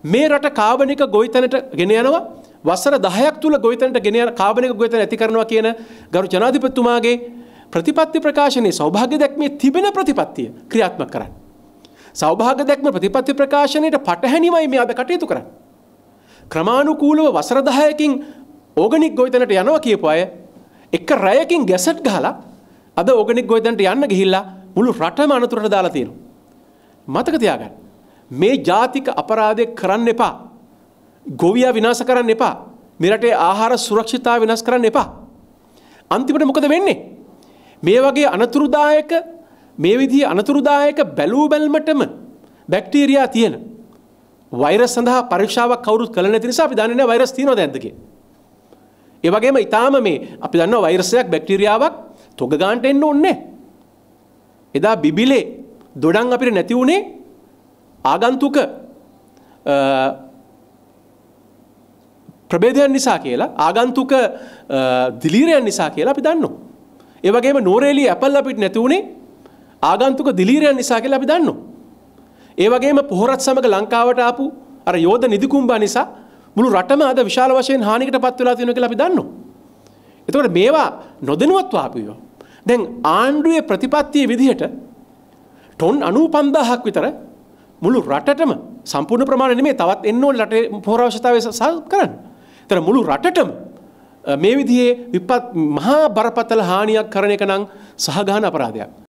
මේ රට කාබනික ගොවිතැනට ගෙන යනවා වසර 10ක් තුල ගොවිතැනට ගෙන යන කාබනික ගොවිතැන ඇති කරනවා කියන ගරු ජනාධිපතිතුමාගේ ප්‍රතිපත්ති ප්‍රකාශනයේ සෞභාග්‍ය දැක්මේ තිබෙන ප්‍රතිපත්තිය ක්‍රියාත්මක කරන්න. සෞභාග්‍ය දැක්ම ප්‍රතිපත්ති ප්‍රකාශනයේ පටහැනිමයි මේ අද කටයුතු කරන්නේ. ක්‍රමානුකූලව වසර 10කින් ඕගනික් ගොවිතැනට යනවා කියපු අය එක රැයකින් ගැසට් ගහලා අද ඕගනික් ගොවිතැනට යන්න ගිහිල්ලා මුළු රටම අනතුරට දාලා තියෙනවා. මතක තියාගන්න. මේ ජාතික අපරාධය කරන්න එපා. ගොවියා විනාශ කරන්න එපා. මේ රටේ ආහාර සුරක්ෂිතතාවය විනාශ කරන්න එපා. අන්තිමට මොකද වෙන්නේ? මේ වගේ අනතුරුදායක මේ විදිහේ අනතුරුදායක බැලූ බැල්මටම බැක්ටීරියා තියෙන වෛරස් සඳහා පරීක්ෂාවක් කවුරුත් කළ නැති නිසා අපි දන්නේ නැහැ වෛරස් තියෙනවද නැද්ද කියලා. ඒ වගේම ඊටාම මේ අපි දන්නවා වෛරසයක් බැක්ටීරියාවක් තොග ගන්නට එන්න ඕනේ. එදා බිබිලේ දොඩම් අපිට නැති වුණේ ආගන්තුක ප්‍රභේදයන් නිසා කියලා ආගන්තුක දිලීරයන් නිසා කියලා අපි දන්නවා. ඒ වගේම නෝරේලි ඇපල් අපිට නැති වුණේ ආගන්තුක දිලීරයන් නිසා කියලා අපි දන්නවා. ඒ වගේම පොහොරත් සමග ලංකාවට ආපු අර යෝධ නිදිකුම්බා නිසා මුළු රටම අද විශාල වශයෙන් හානියකටපත් වෙලා තියෙනවා කියලා අපි දන්නවා. එතකොට මේවා නොදැනුවත්ව ආපු ඒවා. දැන් ආණ්ඩුවේ ප්‍රතිපත්තියේ විදිහට ටොන් 95000ක් විතර මුළු රටටම සම්පූර්ණ ප්‍රමාණය නෙමෙයි තවත් එන්න ඕන රටේ පොහොර අවශ්‍යතාවය කරන්න. ඒතර මුළු රටටම මේ විදිහේ විපත් මහා බරපතල හානියක් කරන එක නම් සහගාන අපරාධයක්.